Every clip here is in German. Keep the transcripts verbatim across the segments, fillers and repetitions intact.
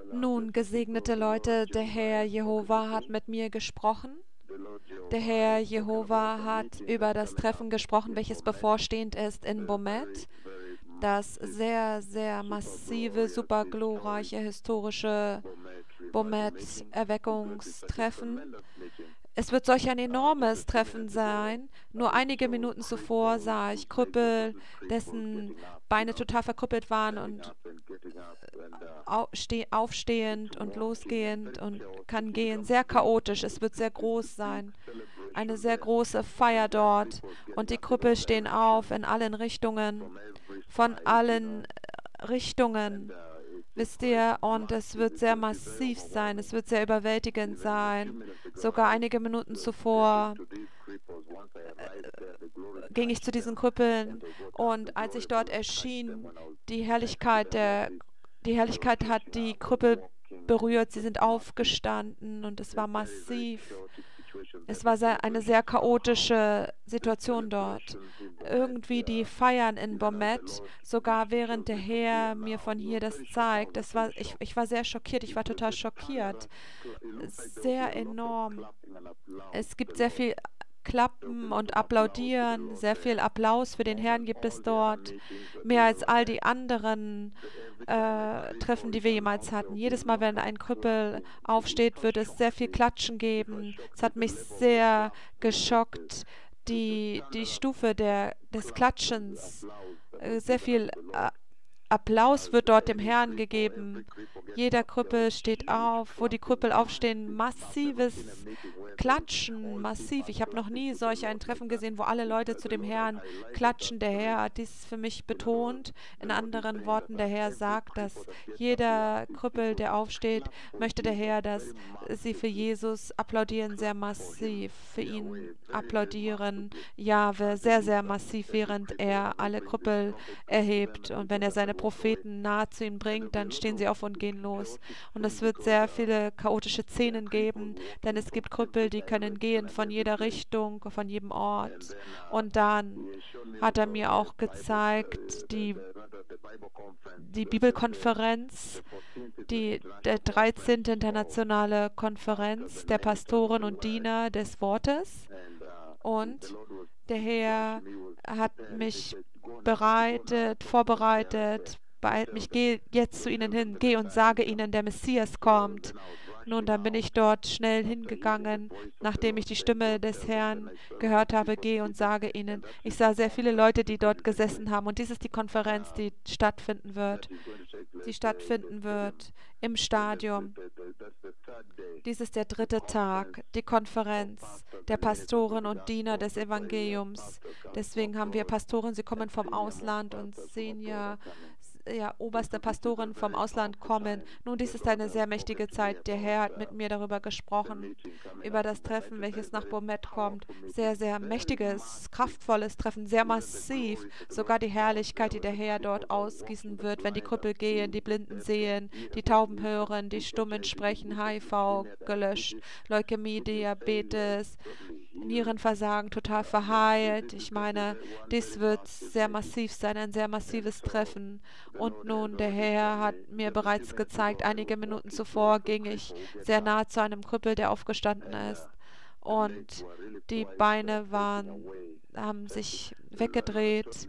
Nun, gesegnete Leute, der Herr Jehova hat mit mir gesprochen. Der Herr Jehova hat über das Treffen gesprochen, welches bevorstehend ist in Bomet. Das sehr, sehr massive, super glorreiche, historische Bomet-Erweckungstreffen. Es wird solch ein enormes Treffen sein. Nur einige Minuten zuvor sah ich Krüppel, dessen Beine total verkrüppelt waren und aufstehend und losgehend und kann gehen. Sehr chaotisch. Es wird sehr groß sein. Eine sehr große Feier dort. Und die Krüppel stehen auf in allen Richtungen. Von allen Richtungen. Wisst ihr, und es wird sehr massiv sein, es wird sehr überwältigend sein. Sogar einige Minuten zuvor äh, ging ich zu diesen Krüppeln und als ich dort erschien, die Herrlichkeit, der, die Herrlichkeit hat die Krüppel berührt, sie sind aufgestanden und es war massiv. Es war sehr, eine sehr chaotische Situation dort. Irgendwie die Feiern in Bomet, sogar während der Herr mir von hier das zeigt. Das war, ich, ich war sehr schockiert, ich war total schockiert. Sehr enorm. Es gibt sehr viel Klappen und Applaudieren, sehr viel Applaus für den Herrn gibt es dort. Mehr als all die anderen äh, Treffen, die wir jemals hatten. Jedes Mal, wenn ein Krüppel aufsteht, wird es sehr viel Klatschen geben. Es hat mich sehr geschockt, die, die Stufe der, des Klatschens. Äh, sehr viel äh, Applaus wird dort dem Herrn gegeben. Jeder Krüppel steht auf. Wo die Krüppel aufstehen, massives Klatschen, massiv. Ich habe noch nie solch ein Treffen gesehen, wo alle Leute zu dem Herrn klatschen. Der Herr hat dies für mich betont. In anderen Worten, der Herr sagt, dass jeder Krüppel, der aufsteht, möchte der Herr, dass sie für Jesus applaudieren, sehr massiv, für ihn applaudieren. Jahwe, sehr, sehr massiv, während er alle Krüppel erhebt. Und wenn er seine Propheten nahe zu ihm bringt, dann stehen sie auf und gehen los. Und es wird sehr viele chaotische Szenen geben, denn es gibt Krüppel, die können gehen von jeder Richtung, von jedem Ort. Und dann hat er mir auch gezeigt, die, die Bibelkonferenz, die der dreizehnte internationale Konferenz der Pastoren und Diener des Wortes. Und der Herr hat mich bereitet, vorbereitet, beeilt mich, geh jetzt zu ihnen hin, geh und sage ihnen, der Messias kommt. Nun, dann bin ich dort schnell hingegangen, nachdem ich die Stimme des Herrn gehört habe, geh und sage ihnen. Ich sah sehr viele Leute, die dort gesessen haben. Und dies ist die Konferenz, die stattfinden wird. Die stattfinden wird im Stadion. Dies ist der dritte Tag, die Konferenz der Pastoren und Diener des Evangeliums. Deswegen haben wir Pastoren, sie kommen vom Ausland und sehen ja, ja, oberste Pastoren vom Ausland kommen. Nun, dies ist eine sehr mächtige Zeit. Der Herr hat mit mir darüber gesprochen, über das Treffen, welches nach Bomet kommt. Sehr, sehr mächtiges, kraftvolles Treffen, sehr massiv. Sogar die Herrlichkeit, die der Herr dort ausgießen wird, wenn die Krüppel gehen, die Blinden sehen, die Tauben hören, die Stummen sprechen, H I V gelöscht, Leukämie, Diabetes, Nierenversagen total verheilt. Ich meine, dies wird sehr massiv sein, ein sehr massives Treffen. Und nun, der Herr hat mir bereits gezeigt, einige Minuten zuvor ging ich sehr nah zu einem Krüppel, der aufgestanden ist. Und die Beine waren, haben sich weggedreht,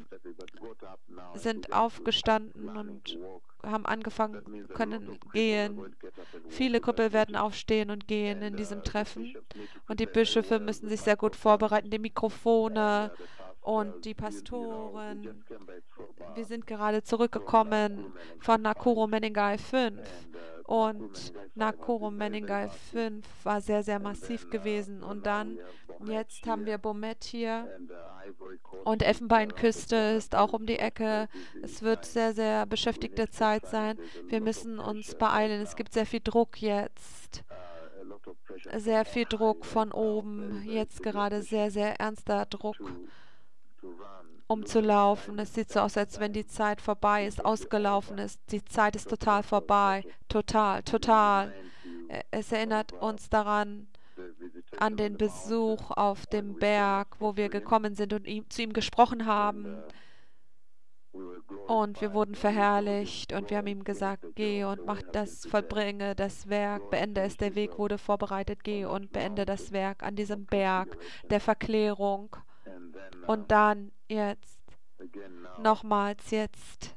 sind aufgestanden und haben angefangen, können gehen. Viele Krüppel werden aufstehen und gehen in diesem Treffen. Und die Bischöfe müssen sich sehr gut vorbereiten, die Mikrofone und die Pastoren. Wir sind gerade zurückgekommen von Nakuru Menengai fünf. Und Nakuru Menengai fünf war sehr, sehr massiv gewesen. Und dann, jetzt haben wir Bomet hier. Und Elfenbeinküste ist auch um die Ecke. Es wird sehr, sehr beschäftigte Zeit sein. Wir müssen uns beeilen. Es gibt sehr viel Druck jetzt. Sehr viel Druck von oben. Jetzt gerade sehr, sehr ernster Druck, um zu laufen. Es sieht so aus, als wenn die Zeit vorbei ist, ausgelaufen ist. Die Zeit ist total vorbei. Total, total. Es erinnert uns daran, an den Besuch auf dem Berg, wo wir gekommen sind und ihm, zu ihm gesprochen haben. Und wir wurden verherrlicht und wir haben ihm gesagt, geh und mach das, vollbringe das Werk, beende es, der Weg wurde vorbereitet, geh und beende das Werk an diesem Berg der Verklärung. Und dann jetzt, nochmals jetzt,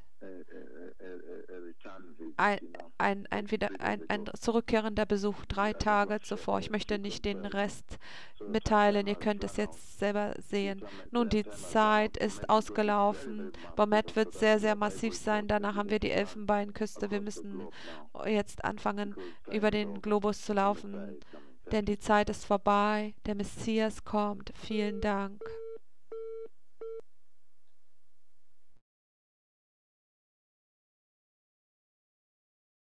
ein, ein, ein, wieder, ein, ein zurückkehrender Besuch, drei Tage zuvor. Ich möchte nicht den Rest mitteilen, ihr könnt es jetzt selber sehen. Nun, die Zeit ist ausgelaufen. Bomet wird sehr, sehr massiv sein. Danach haben wir die Elfenbeinküste. Wir müssen jetzt anfangen, über den Globus zu laufen, denn die Zeit ist vorbei. Der Messias kommt. Vielen Dank.